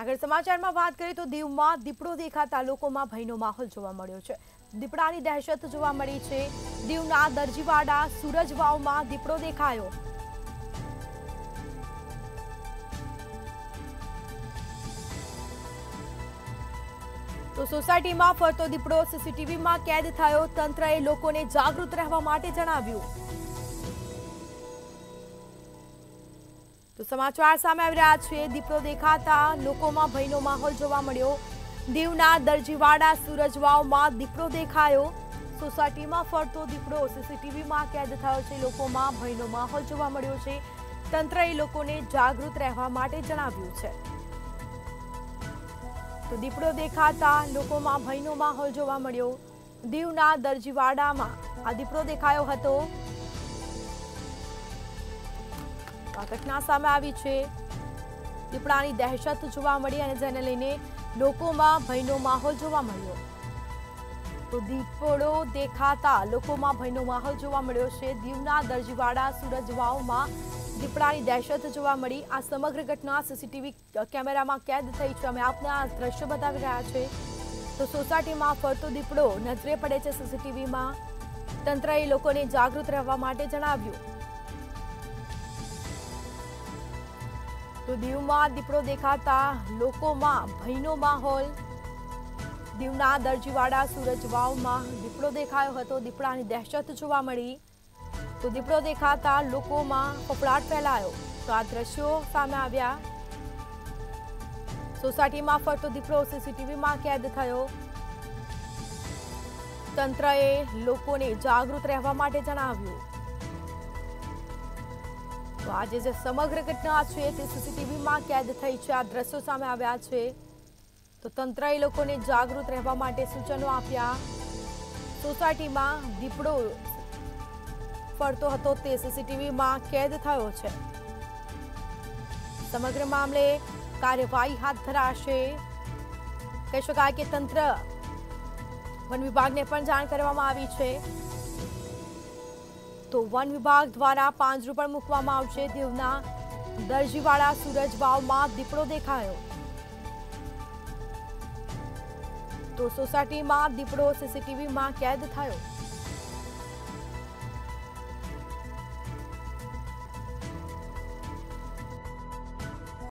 આગળ સમાચારમાં વાત કરીએ તો દીવમાં દીપડો દેખાતા લોકોમાં ભયનો માહોલ જોવા મળ્યો છે। દીપડાની દહેશત જોવા મળી છે। દીવના દરજીવાડા સૂરજવાવમાં દીપડો દેખાયો। તો સોસાયટીમાં ફરતો દીપડો સીસીટીવીમાં કેદ થયો। તંત્રએ લોકોને જાગૃત રહેવા માટે જણાવ્યું। તો સમાચાર સામે આવી રહ્યા છે। દીપડો દેખાતા લોકોમાં ભયનો માહોલ જોવા મળ્યો। દીવના દરજીવાડા સૂરજવાવમાં દીપડો દેખાયો। સોસાયટીમાં ફરતો દીપડો સીસીટીવીમાં કેદ થયો છે। લોકોમાં ભયનો માહોલ જોવા મળ્યો છે। તંત્રએ લોકોને જાગૃત રહેવા માટે જણાવ્યું છે। તો દીપડો દેખાતા લોકોમાં ભયનો માહોલ જોવા મળ્યો। દીવના દરજીવાડામાં આ દીપડો દેખાયો હતો। આ ઘટના સામે આવી છે। દીપડાની દહેશત જોવા મળી અને જેને લઈને લોકોમાં ભયનો માહોલ જોવા મળ્યો। તો દીપડો દેખાતા લોકોમાં ભયનો માહોલ જોવા મળ્યો છે। દીવના દરજીવાડા સૂરજવાવમાં દીપડાની દહેશત જોવા મળી। આ સમગ્ર ઘટના સીસીટીવી કેમેરામાં કેદ થઈ છે। અમે આપને આ દ્રશ્ય બતાવી રહ્યા છે। તો સોસાયટીમાં ફરતો દીપડો નજરે પડે છે સીસીટીવીમાં। તંત્રએ લોકોને જાગૃત રહેવા માટે જણાવ્યું। તો દીવમાં દીપડો દેખાતા લોકોમાં ભયનો માહોલ। દીવના દરજીવાડા સૂરજવાવમાં દીપડો દેખાયો હતો। દીપડાની દહેશત જોવા મળી। તો દીપડો દેખાતા લોકોમાં ફફડાટ ફેલાયો। તો આ દ્રશ્યો સામે આવ્યા। સોસાયટીમાં ફરતો દીપડો સીસીટીવીમાં કેદ થયો। તંત્રએ લોકોને જાગૃત રહેવા માટે જણાવ્યું। તો આજે જે સમગ્ર ઘટના છે તે સીસીટીવીમાં કેદ થઈ છે। આ દ્રશ્યો સામે આવ્યા છે। તો તંત્રએ લોકોને જાગૃત રહેવા માટે સૂચનો આપ્યા। સોસાયટીમાં દીપડો ફરતો હતો તે સીસીટીવીમાં કેદ થયો છે। સમગ્ર મામલે કાર્યવાહી હાથ ધરાશે। કહી શકાય કે તંત્ર વન વિભાગને પણ જાણ કરવામાં આવી છે। તો વન વિભાગ દ્વારા પાંજરું પણ મૂકવામાં આવશે। દીવના દરજીવાડા સૂરજવાવમાં દીપડો દેખાયો। તો સોસાયટીમાં દીપડો સીસીટીવીમાં કેદ થયો।